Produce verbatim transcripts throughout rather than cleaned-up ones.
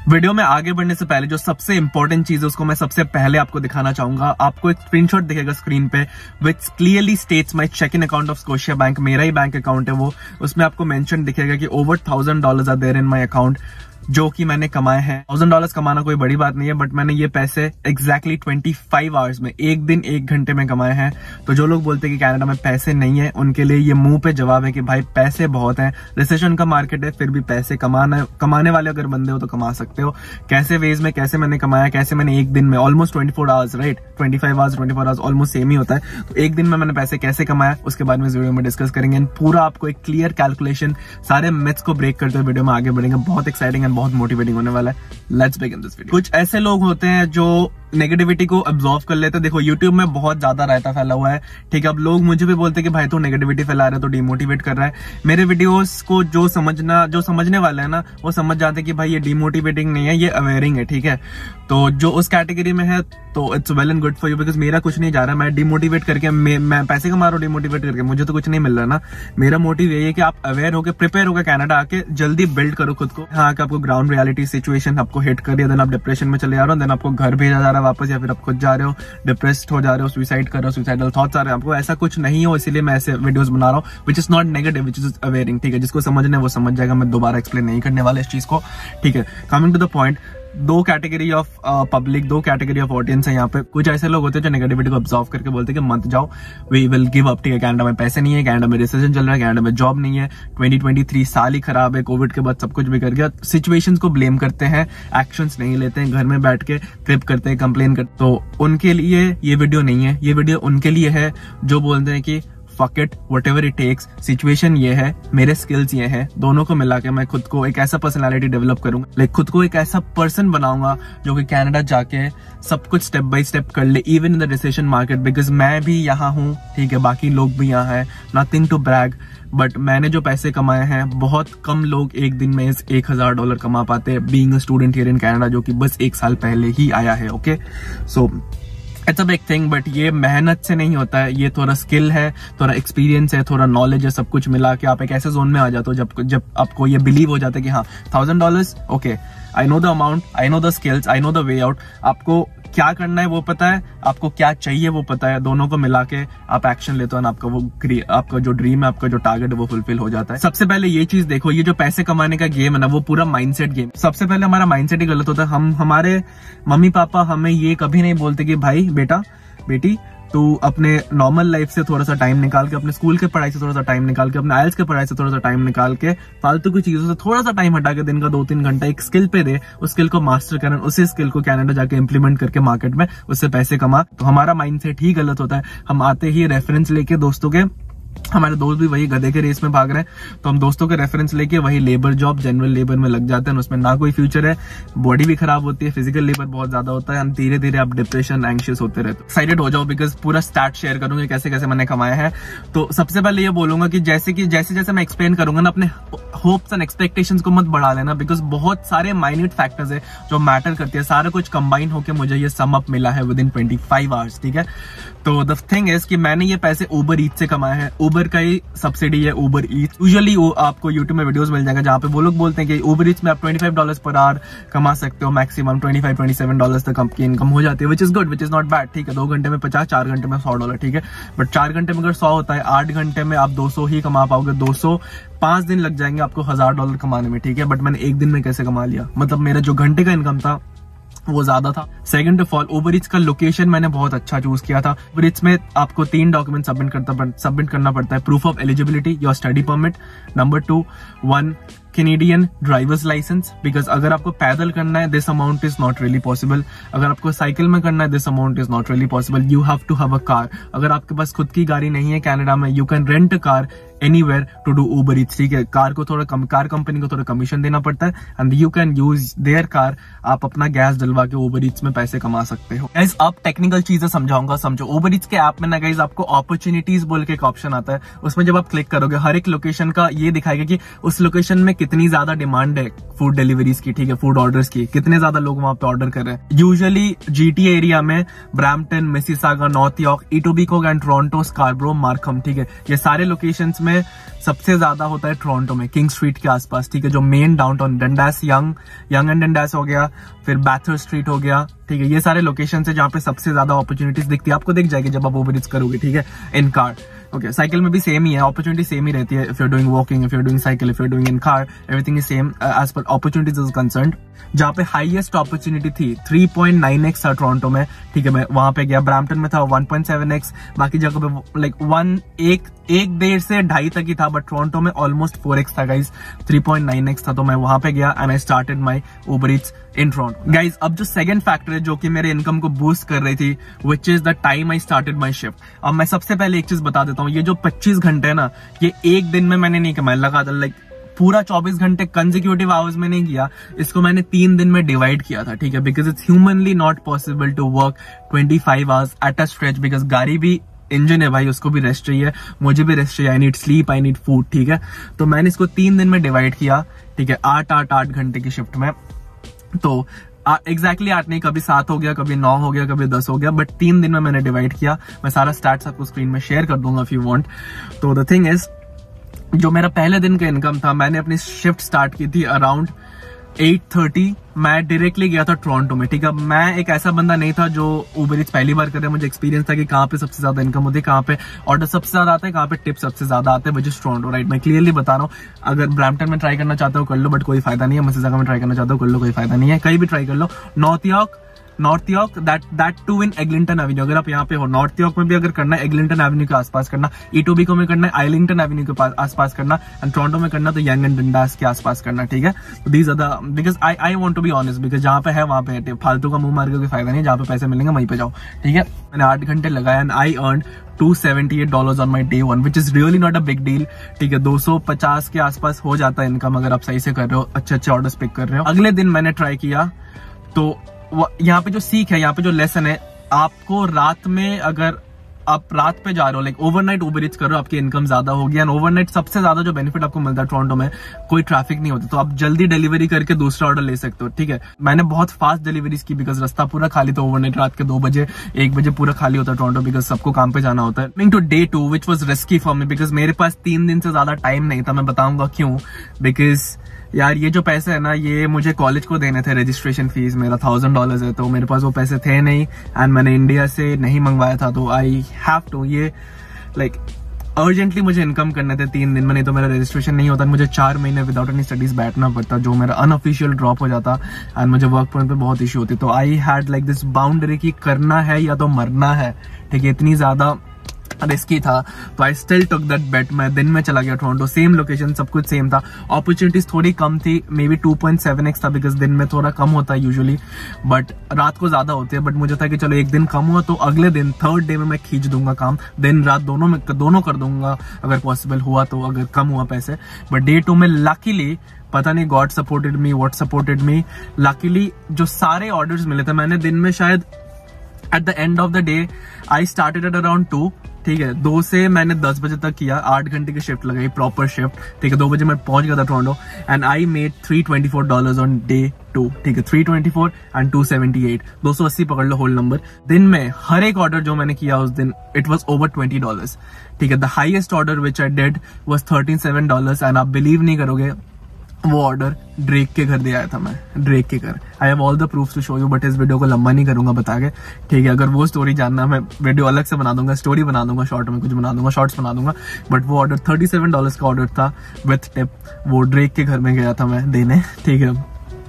Video में आगे बढ़ने से पहले जो सबसे इंपॉर्टेंट चीज है उसको मैं सबसे पहले आपको दिखाना चाहूंगा। आपको एक स्क्रीनशॉट दिखेगा स्क्रीन पे which clearly states my checking account of Scotiabank. मेरा ही बैंक अकाउंट है वो, उसमें आपको मेंशन दिखेगा कि over thousand dollars are there in my account, जो कि मैंने कमाए हैं। थाउजेंड डॉलर्स कमाना कोई बड़ी बात नहीं है, बट मैंने ये पैसे एग्जैक्टली ट्वेंटी फाइव आवर्स में, एक दिन एक घंटे में कमाए हैं। तो जो लोग बोलते हैं कि कनाडा में पैसे नहीं है, उनके लिए ये मुंह पे जवाब है कि भाई पैसे बहुत हैं। रिसेशन का मार्केट है, फिर भी पैसे कमाना कमाने वाले अगर बंदे हो तो कमा सकते हो। कैसे वेज में कैसे मैंने कमाया, कैसे मैंने एक दिन में almost twenty four hours right twenty five hours twenty four hours almost same ही होता है। तो एक दिन में मैंने पैसे कैसे कमाया उसके बाद में इस वीडियो में डिस्कस करेंगे। पूरा आपको एक क्लियर कैलकुलेशन, सारे मिथ्स को ब्रेक करते हुए वीडियो में आगे बढ़ेंगे। बहुत एक्साइटिंग एंड बहुत मोटिवेटिंग होने वाला है। Let's begin this video. कुछ ऐसे लोग होते हैं जो नेगेटिविटी को अब्सॉर्ब कर लेते हैं। देखो यूट्यूब में बहुत ज्यादा रायता फैला हुआ है, ठीक है। अब लोग मुझे भी बोलते हैं कि भाई तो नेगेटिविटी फैला रहा है, तो डिमोटिवेट कर रहा है। मेरे वीडियोस को जो समझना जो समझने वाला है ना, वो समझ जाते हैं कि भाई ये डिमोटिवेटिंग नहीं है, ये अवेयरिंग है, ठीक है। तो जो उस कैटेगरी में है तो it's well and good for you, because मेरा कुछ नहीं जा रहा। मैं डिमोटिवेट करके मैं, मैं पैसे कमा रहा हूँ डिमोटिवेट करके, मुझे तो कुछ नहीं मिल रहा ना। मेरा मोटिव यही है कि आप अवेयर होकर प्रिपेयर होकर कनाडा आके जल्दी बिल्ड करो खुद को। हाँ कि आपको ग्राउंड रियलिटी सिचुएशन आपको हिट कर दिया, देन आप डिप्रेशन में चले जा रहे हो, देन आपको घर भेजा जा रहा है वापस, या फिर आप खुद जा रहे हो डिप्रेस्ड हो जा रहे हो, सुसाइड कर रहे हो, सुसाइडल थॉट्स आ रहे हैं आपको। ऐसा कुछ नहीं हो, इसीलिए मैं ऐसे वीडियोस बना रहा हूँ which is not negative, which is awaring, ठीक है। जिसको समझना है वो समझ जाएगा, मैं दोबारा एक्सप्लेन नहीं करने वाला इस चीज को, ठीक है। कमिंग टू द पॉइंट, दो कैटेगरी ऑफ पब्लिक, दो कैटेगरी ऑफ ऑडियंस है यहाँ पे। कुछ ऐसे लोग होते हैं जो नेगेटिविटी को ऑब्जर्व करके बोलते हैं कि मत जाओ, वी विल गिव अप, ठीक है। कनाडा में पैसे नहीं है, कनाडा में रिसेशन चल रहा है, कनाडा में जॉब नहीं है, ट्वेंटी ट्वेंटी थ्री साल ही खराब है, कोविड के बाद सब कुछ बिगड़ गया। सिचुएशंस को ब्लेम करते हैं, एक्शंस नहीं लेते हैं, घर में बैठ के क्रिप करते हैं, कंप्लेन करते। तो उनके लिए ये वीडियो नहीं है, ये वीडियो उनके लिए है जो बोलते हैं कि fuck it, whatever it takes। Situation ये है, मेरे स्किल्स ये है, दोनों को मिला के मैं खुद को एक ऐसा पर्सनालिटी डेवलप करूंगा, लाइक खुद को एक ऐसा पर्सन बनाऊंगा जो कि कनाडा जाके सब कुछ स्टेप बाय स्टेप कर ले, even in the recession market. Because मैं भी यहाँ हूँ, ठीक है, बाकी लोग भी यहाँ है, नथिंग टू ब्रैग, बट मैंने जो पैसे कमाए हैं, बहुत कम लोग एक दिन में एक हजार डॉलर कमा पाते हैं being a student here in Canada, जो कि बस एक साल पहले ही आया है, okay. So it's a big thing, but ये मेहनत से नहीं होता है, ये थोड़ा स्किल है, थोड़ा एक्सपीरियंस है, थोड़ा नॉलेज है, सब कुछ मिला के आप एक ऐसे जोन में आ जाते हो जब जब आपको ये बिलीव हो जाता है कि हाँ thousand dollars, okay, I know the amount, I know the skills, I know the way out. आपको क्या करना है वो पता है, आपको क्या चाहिए वो पता है, दोनों को मिला के आप एक्शन लेते हो ना, आपका वो आपका जो ड्रीम है, आपका जो टारगेट है वो फुलफिल हो जाता है। सबसे पहले ये चीज देखो, ये जो पैसे कमाने का गेम है ना, वो पूरा माइंडसेट गेम। सबसे पहले हमारा माइंडसेट ही गलत होता है। हम हमारे मम्मी पापा हमें ये कभी नहीं बोलते कि भाई बेटा बेटी तू अपने नॉर्मल लाइफ से थोड़ा सा टाइम निकाल के, अपने स्कूल के पढ़ाई से थोड़ा सा टाइम निकाल के, अपने आइल्स के पढ़ाई से थोड़ा सा टाइम निकाल के, फालतू की चीजों से थोड़ा सा टाइम हटा के दिन का दो तीन घंटा एक स्किल पे दे, उस स्किल को मास्टर करन, उसी स्किल को कनाडा जाके इंप्लीमेंट करके मार्केट में उससे पैसे कमा। तो हमारा माइंडसेट ही गलत होता है। हम आते ही रेफरेंस लेके दोस्तों के, हमारे दोस्त भी वही गधे के रेस में भाग रहे हैं, तो हम दोस्तों के रेफरेंस लेके वही लेबर जॉब, जनरल लेबर में लग जाते हैं। उसमें ना कोई फ्यूचर है, बॉडी भी खराब होती है, फिजिकल लेबर बहुत ज्यादा होता है, धीरे धीरे आप डिप्रेशन, एंग्शियस होते रहते हो। एक्साइटेड हो जाओ बिकॉज पूरा स्टार्ट शेयर करूंगा कैसे कैसे मैंने कमाया है। तो सबसे पहले ये बोलूंगा कि जैसे कि जैसे जैसे मैं एक्सप्लेन करूंगा ना, अपने होप्स एंड एक्सपेक्टेशंस को मत बढ़ा लेना, बिकॉज बहुत सारे माइन्यूट फैक्टर्स है जो मैटर करती है। सारा कुछ कंबाइन होकर मुझे ये सम अप मिला है with in twenty five hours, ठीक है। तो द थिंग इज कि मैंने ये पैसे उबर ईट से कमाए हैं। उबर का ही सब्सिडी है उबर ईट्स। यूजुअली आपको यूट्यूब में वीडियोस मिल जाएगा जहां पे वो लोग बोलते हैं कि उबर ईट्स में आप twenty five dollars per hour कमा सकते हो, maximum twenty five twenty seven dollars तक आपकी इनकम हो जाती है, which is good, which is not bad, ठीक है। दो घंटे में पचास, चार घंटे में सौ डॉलर, ठीक है। बट चार घंटे में अगर सौ होता है, आठ घंटे में आप दो सौ ही कमा पाओगे। दो सौ पांच दिन लग जाएंगे आपको हजार डॉलर कमाने में, ठीक है। बट मैंने एक दिन में कैसे कमा लिया, मतलब मेरा जो घंटे का इनकम था वो ज्यादा था। Second of all, Uber Eats का लोकेशन मैंने बहुत अच्छा चूज किया था। उबर ईट्स में आपको तीन डॉक्यूमेंट सबमिट करता सबमिट करना पड़ता है। Proof of eligibility, your study permit, number two one Canadian driver's licence, because अगर आपको पैदल करना है this amount is not really possible, अगर आपको साइकिल में करना है this amount is not really possible, you have to have a car. अगर आपके पास खुद की गाड़ी नहीं है कनाडा में, you can rent a car anywhere to do Uber Eats, ठीक है। कार को थोड़ा कम, कार कंपनी को थोड़ा कमीशन देना पड़ता है and you can use their car, आप अपना गैस डलवा के उबर ईट्स में पैसे कमा सकते हो। गाइस अब टेक्निकल चीजें समझाऊंगा, समझो। उबर ईट्स के ऐप में ना गाइस आपको अपॉर्चुनिटीज बोल के एक ऑप्शन आता है, उसमें जब आप क्लिक करोगे हर एक लोकेशन का ये दिखाएगा कि उस लोकेशन में कितनी ज्यादा डिमांड है फूड डिलीवरीज की, ठीक है, फूड ऑर्डर्स की, कितने ज्यादा लोग वहां पे ऑर्डर कर रहे हैं। यूजुअली जीटीए एरिया में Brampton, Mississauga, North York, Etobicoke and Toronto, Scarborough, Markham, ठीक है, ये सारे लोकेशंस में सबसे ज्यादा होता है टोरंटो में, किंग स्ट्रीट के आसपास, ठीक है, जो main downtown Dundas, Yonge Yonge and Dundas हो गया, फिर बैथर स्ट्रीट हो गया, ठीक है, ये सारे लोकेशन है जहाँ पे सबसे ज्यादा अपॉर्चुनिटीज दिखती है। आपको दिख जाएगी जब आप ओवर ईट्स करोगे, ठीक है, इन कार। ओके, साइकिल में भी सेम ही है, अपॉर्चुनिटी सेम ही रहती है। If you are doing walking, if you are doing cycle, if you are doing in car, everything is same as per opportunities is concerned. जहाँ पे हाईएस्ट अपॉर्चुनिटी थी three point nine x था Toronto में, ठीक है, मैं वहां पे गया। ब्रैम्पटन में था वन पॉइंट सेवन एक्स, बाकी जगह पे लाइक वन एक एक डेढ़ से ढाई तक ही था, बट टोरंटो में ऑलमोस्ट फोर एक्स था guys, three point nine x था। तो मैं वहां पे गया and I started my Uber Eats in Toronto. Guys, अब जो सेकंड फैक्टर है जो कि मेरे इनकम को बूस्ट कर रही थी, which is the time I started my shift. अब मैं सबसे पहले एक चीज बता देता हूँ, ये जो पच्चीस घंटे है ना, ये एक दिन में मैंने नहीं कमाया, लगा लाइक पूरा चौबीस घंटे कंसेक्यूटिव आवर्स में नहीं किया, इसको मैंने तीन दिन में डिवाइड किया था, ठीक है, because it's humanly not possible to work twenty five hours at a stretch, because गाड़ी भी इंजन है भाई, उसको भी रेस्ट चाहिए, मुझे भी रेस्ट चाहिए, I need sleep, I need food, ठीक है। तो मैंने इसको तीन दिन में डिवाइड किया, ठीक है, आठ आठ आठ घंटे की शिफ्ट में। तो एग्जैक्टली exactly आठ नहीं, कभी सात हो गया, कभी नौ हो गया, कभी दस हो गया, बट तीन दिन में मैंने डिवाइड किया। मैं सारा स्टैट्स आपको स्क्रीन में शेयर कर दूंगा इफ यू वांट। तो द थिंग इज, जो मेरा पहले दिन का इनकम था, मैंने अपनी शिफ्ट स्टार्ट की थी अराउंड एट थर्टी। मैं डायरेक्टली गया था टोरंटो में, ठीक है। मैं एक ऐसा बंदा नहीं था जो उबर ईट्स पहली बार कर रहा है, मुझे एक्सपीरियंस था कि कहाँ पे सबसे ज्यादा इनकम होती है, कहाँ पे ऑर्डर सबसे ज्यादा आता है, कहाँ पे टिप सबसे ज्यादा आते हैं, विच इज टोरंटो, राइट। मैं क्लियरली बता रहा हूँ, अगर ब्रैम्पटन में ट्राई करना चाहते हो कर लो, बट कोई फायदा नहीं है। मिसिसागा में ट्राई करना चाहते हो कर लो, कोई फायदा नहीं है। कहीं भी ट्राई कर लो। North York North York that that to in Eglinton Avenue, अगर आप यहाँ पे हो नॉर्थ यॉर्क में भी अगर करना है, एग्लिंटन एवेन्यू के आसपास करना, इटोबिको में करना है, आइलिंगटन एवेन्यू के आसपास करना, एंड टोरंटो में करना तो यंग एंड डंडास के आसपास करना, ठीक है। तो these are the, because I I want to be honest, because जहाँ पे है वहाँ पे है, फालतू का मुंह मार के कोई फायदा नहीं है, जहाँ पे पैसे मिलेंगे वहीं पे जाओ, ठीक है। मैंने आठ घंटे लगाया and I earn two seventy eight dollars on my day one, which is really not a big deal, ठीक है। दो सौ पचास के आसपास हो जाता है इनकम अगर आप सही से कर रहे हो, अच्छे अच्छे ऑर्डर्स पिक कर रहे हो। अगले दिन मैंने ट्राई किया, तो यहाँ पे जो सीख है, यहाँ पे जो लेसन है, आपको रात में, अगर आप रात पे जा रहे हो, लाइक ओवरनाइट उबर ईट्स कर रहे हो, आपकी इनकम ज्यादा होगी। एंड ओवरनाइट सबसे ज्यादा जो बेनिफिट आपको मिलता है टोरंटो में, कोई ट्रैफिक नहीं होता, तो आप जल्दी डिलीवरी करके दूसरा ऑर्डर ले सकते हो, ठीक है। मैंने बहुत फास्ट डिलीवरीज की, बिकॉज रास्ता पूरा खाली था ओवरनाइट, रात के दो बजे एक बजे पूरा खाली होता है टोरंटो, बिकॉज सबको काम पे जाना होता है। Coming to day two, which was risky for me, because मेरे पास तीन दिन से ज्यादा टाइम नहीं था। मैं बताऊंगा क्यों, बिकॉज यार ये जो पैसे है ना, ये मुझे कॉलेज को देने थे, रजिस्ट्रेशन फीस मेरा थाउजेंड डॉलर्स है, तो मेरे पास वो पैसे थे नहीं, एंड मैंने इंडिया से नहीं मंगवाया था, तो आई हैव टू, ये लाइक अर्जेंटली मुझे इनकम करने थे तीन दिन में, नहीं तो मेरा रजिस्ट्रेशन नहीं होता। मुझे चार महीने विदाउट एनी स्टडीज बैठना पड़ता, जो मेरा अनऑफिशियल ड्रॉप हो जाता, एंड मुझे वर्क पॉइंट पे बहुत इशू होती। तो I had like this boundary की करना है या तो मरना है, ठीक है, इतनी ज्यादा रिस्की था। तो आई स्टिल टुक दैट बेट। मैं दिन में चला गया टोरंटो, सेम लोकेशन, सब कुछ सेम था। अपॉर्चुनिटीज थोड़ी कम थी, maybe two point seven x था, बिकॉज दिन में थोड़ा कम होता है यूजुअली, बट रात को ज्यादा होती है। बट मुझे था कि चलो एक दिन कम हुआ तो अगले दिन थर्ड डे में मैं खींच दूंगा काम, दिन रात दोनों में दोनों कर दूंगा अगर पॉसिबल हुआ तो, अगर कम हुआ पैसे। बट डे टू में लकीली, पता नहीं God supported me, what supported me, luckily जो सारे ऑर्डर्स मिले थे, मैंने दिन में शायद at the end of the day I started at around two, ठीक है, दो से मैंने दस बजे तक किया, आठ घंटे की शिफ्ट लगाई, प्रॉपर शिफ्ट, ठीक है। दो बजे मैं पहुंच गया था Toronto, and I made three twenty four dollars on day two, ठीक है, three twenty four and two seventy eight, दो सौ अस्सी पकड़ लो होल नंबर। दिन में हर एक ऑर्डर जो मैंने किया उस दिन, it was over twenty dollars, ठीक है। The highest order which I did was thirty seven dollars, and आप बिलीव नहीं करोगे, वो ऑर्डर ड्रेक के घर दे आया था मैं, ड्रेक के घर। I have all the proofs to show you, but इस वीडियो को लंबा नहीं करूंगा बता के, ठीक है। अगर वो स्टोरी जानना, मैं वीडियो अलग से बना दूंगा, स्टोरी बना दूंगा, शॉर्ट में कुछ बना दूंगा, शॉर्ट्स बना दूंगा। बट वो ऑर्डर थर्टी सेवन डॉलर्स का ऑर्डर था विथ टिप, वो ड्रेक के घर में गया था मैं देने, ठीक है।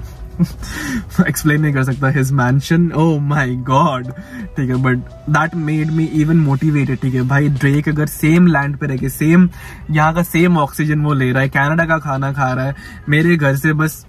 एक्सप्लेन नहीं कर सकता, his mansion, oh my God, ठीक है। But that made me even motivated, ठीक है भाई। ड्रेक अगर सेम लैंड पे रह के, सेम यहाँ का सेम ऑक्सीजन वो ले रहा है, कनाडा का खाना खा रहा है, मेरे घर से बस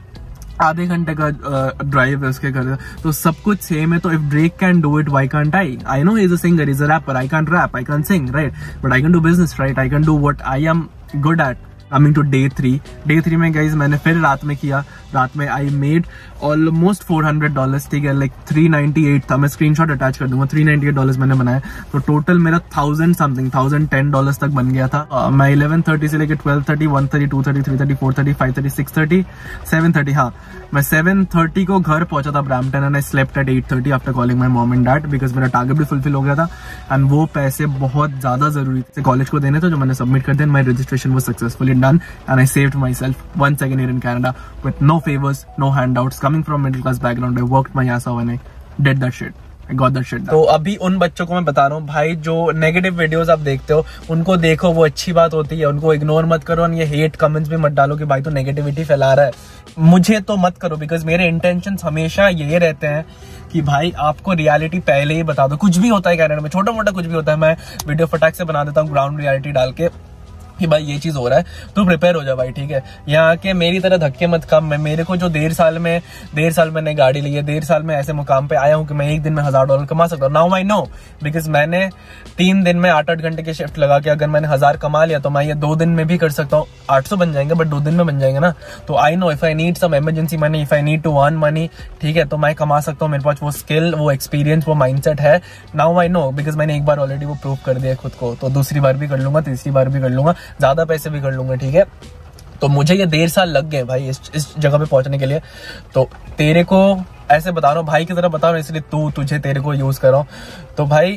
आधे घंटे का ड्राइव है उसके घर, तो सब कुछ सेम है। तो if Drake can do it, why can't I? I know he is a singer, he is a rapper, I can't rap, I can't sing, right, but I can do business, right, I can do what I am good at, coming to day three day three में guys मैंने फिर रात में किया। रात में I made almost four hundred dollars, ठीक है, लाइक थ्री नाइनटी एट था। मैं स्क्रीनशॉट अटैच कर दूंगा। थ्री नाइनटी एट डॉलर्स मैंने बनाया, तो टोटल मेरा thousand something thousand ten dollars तक बन गया था। uh, मैं इलेवन थर्टी से लेकर twelve thirty, one thirty, two thirty, three thirty, four thirty, five thirty, six thirty, seven thirty, हाँ मैं सेवन थर्टी को घर पहुंचा था Brampton and I slept at eight thirty after calling my mom and dad because मेरा target भी fulfil हो गया था एंड वो पैसे बहुत ज्यादा जरूरी थे कॉलेज को देने थे जो मैंने सबमिट कर दिया। My registration was successfully done and I saved myself one second year in Canada with no favours, no handouts, coming from middle class background. I worked my ass off and I did that shit. I got that shit done. तो अभी उन बच्चों को मैं बता रहा हूँ भाई, जो नेगेटिव वीडियोस आप देखते हो उनको देखो, वो अच्छी बात होती है, उनको इग्नोर मत करो। और ये हेट कमेंट्स भी मत डालो कि भाई तो नेगेटिविटी फैला रहा है, मुझे तो मत करो बिकॉज मेरे इंटेंशंस हमेशा ये रहते हैं कि भाई आपको रियलिटी पहले ही बता दो। कुछ भी होता है कनाडा में, छोटा मोटा कुछ भी होता है, मैं वीडियो फटाक से बना देता हूँ ग्राउंड रियलिटी डाल के कि भाई ये चीज हो रहा है तो प्रिपेयर हो जा भाई, ठीक है। यहाँ के मेरी तरह धक्के मत खा। मैं मेरे को जो डेढ़ साल में डेढ़ साल मैंने गाड़ी ली है, डेढ़ साल में ऐसे मुकाम पे आया हूँ कि मैं एक दिन में हजार डॉलर कमा सकता हूँ। नाउ आई नो बिकॉज मैंने तीन दिन में आठ आठ घंटे की शिफ्ट लगा के अगर मैंने हजार कमा लिया तो मैं ये दो दिन में भी कर सकता हूँ। आठ सौ बन जाएंगे बट दो दिन में बन जाएंगे ना। तो I know if I need some emergency money, if I need to earn money, ठीक है, तो मैं कमा सकता हूँ। मेरे पास वो स्किल, वो एक्सपीरियंस, वो माइंडसेट है। नाउ आई नो बिकॉज मैंने एक बार ऑलरेडी वो प्रूव कर दिया खुद को, तो दूसरी बार भी कर लूंगा, तीसरी बार भी कर लूंगा, ज्यादा पैसे भी कर लूंगा, ठीक है। तो मुझे ये डेढ़ साल लग गए भाई इस इस जगह पे पहुंचने के लिए। तो तेरे को ऐसे बता रहा हूँ भाई की तरह बता रहा हूँ, इसलिए तू तुझे तेरे को यूज कर रहा हूँ। तो भाई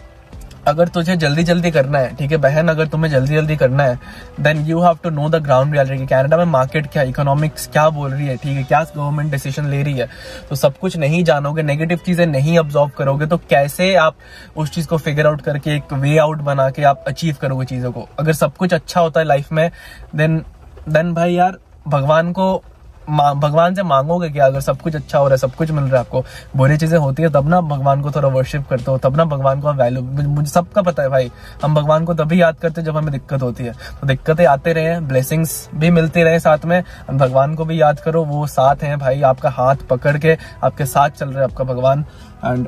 अगर तुझे जल्दी जल्दी करना है, ठीक है बहन, अगर तुम्हें जल्दी जल्दी करना है then you have to know the ground reality. Canada में मार्केट क्या, इकोनॉमिक्स क्या बोल रही है, ठीक है, क्या गवर्नमेंट डिसीजन ले रही है, तो सब कुछ नहीं जानोगे, नेगेटिव चीजें नहीं ऑब्जर्व करोगे तो कैसे आप उस चीज को फिगर आउट करके एक वे आउट बना के आप अचीव करोगे चीजों को। अगर सब कुछ अच्छा होता है लाइफ में देन देन भाई यार भगवान को भगवान से मांगोगे क्या? अगर सब कुछ अच्छा हो रहा है, सब कुछ मिल रहा है आपको, बुरी चीजें होती है तब ना भगवान को थोड़ा वर्शिप करते हो, तब ना भगवान को वैल्यू, मुझे सबका पता है भाई, हम भगवान को तभी याद करते हैं जब हमें दिक्कत होती है। तो दिक्कतें आते रहे, ब्लेसिंग्स भी मिलती रहे साथ में, भगवान को भी याद करो, वो साथ हैं भाई, आपका हाथ पकड़ के आपके साथ चल रहे हैं आपका भगवान, एंड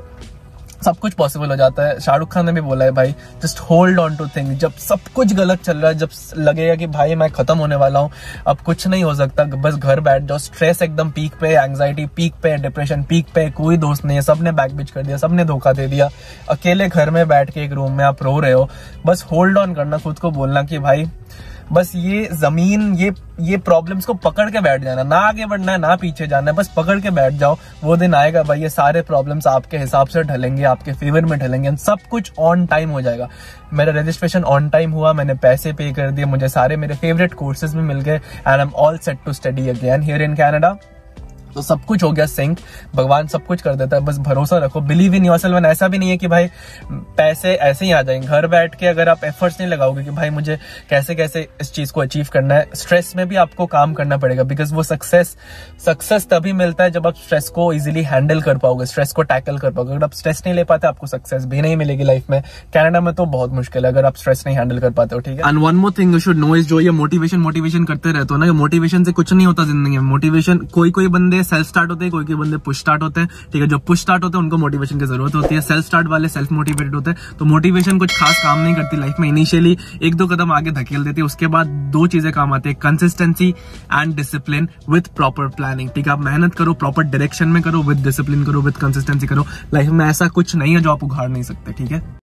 सब कुछ पॉसिबल हो जाता है। शाहरुख खान ने भी बोला है भाई just hold on to thing. जब सब कुछ गलत चल रहा है, जब लगेगा कि भाई मैं खत्म होने वाला हूँ, अब कुछ नहीं हो सकता, बस घर बैठ जाओ, स्ट्रेस एकदम पीक पे, एंजाइटी पीक पे, डिप्रेशन पीक पे, कोई दोस्त नहीं है, सबने बैक बिच कर दिया, सबने धोखा दे दिया, अकेले घर में बैठ के एक रूम में आप रो रहे हो, बस होल्ड ऑन करना, खुद को बोलना कि भाई बस ये जमीन, ये ये प्रॉब्लम्स को पकड़ के बैठ जाना, ना आगे बढ़ना है ना पीछे जाना है, बस पकड़ के बैठ जाओ। वो दिन आएगा भाई, ये सारे प्रॉब्लम्स आपके हिसाब से ढलेंगे, आपके फेवर में ढलेंगे, सब कुछ ऑन टाइम हो जाएगा। मेरा रजिस्ट्रेशन ऑन टाइम हुआ, मैंने पैसे पे कर दिए, मुझे सारे मेरे फेवरेट कोर्सेज में मिल गए and I am all set to study again here in Canada. तो सब कुछ हो गया सिंक, भगवान सब कुछ कर देता है, बस भरोसा रखो, बिलीव इन योरसेल्फ। एंड ऐसा भी नहीं है कि भाई पैसे ऐसे ही आ जाएंगे, घर बैठ के अगर आप एफर्ट्स नहीं लगाओगे कि भाई मुझे कैसे कैसे इस चीज को अचीव करना है, स्ट्रेस में भी आपको काम करना पड़ेगा, बिकॉज वो सक्सेस सक्सेस तभी मिलता है जब आप स्ट्रेस को इजीली हैंडल कर पाओगे, स्ट्रेस को टैकल कर पाओगे। अगर आप स्ट्रेस नहीं ले पाते आपको सक्सेस भी नहीं मिलेगी लाइफ में। कनाडा में तो बहुत मुश्किल है अगर आप स्ट्रेस नहीं हैंडल कर पाते हो, ठीक है। And one more thing you should know is, जो ये मोटिवेशन मोटिवेशन करते रहते हो ना, मोटिवेशन से कुछ नहीं होता जिंदगी में। मोटिवेशन कोई कोई बंदे सेल्फ स्टार्ट होते हैं, कोई कोई बंदे पुश स्टार्ट होते हैं, ठीक है। जो पुश स्टार्ट होते हैं उनको मोटिवेशन की जरूरत होती है, सेल्फ स्टार्ट वाले सेल्फ मोटिवेटेड होते हैं। तो मोटिवेशन कुछ खास काम नहीं करती लाइफ में, इनिशियली एक दो कदम आगे धकेल देती है, उसके बाद दो चीजें काम आती है, consistency and discipline with proper planning, ठीक है। आप मेहनत करो, प्रॉपर डायरेक्शन में करो, विद डिसिप्लिन करो, विद कंसिस्टेंसी करो। लाइफ में ऐसा कुछ नहीं है जो आप उखाड़ नहीं सकते, ठीक है।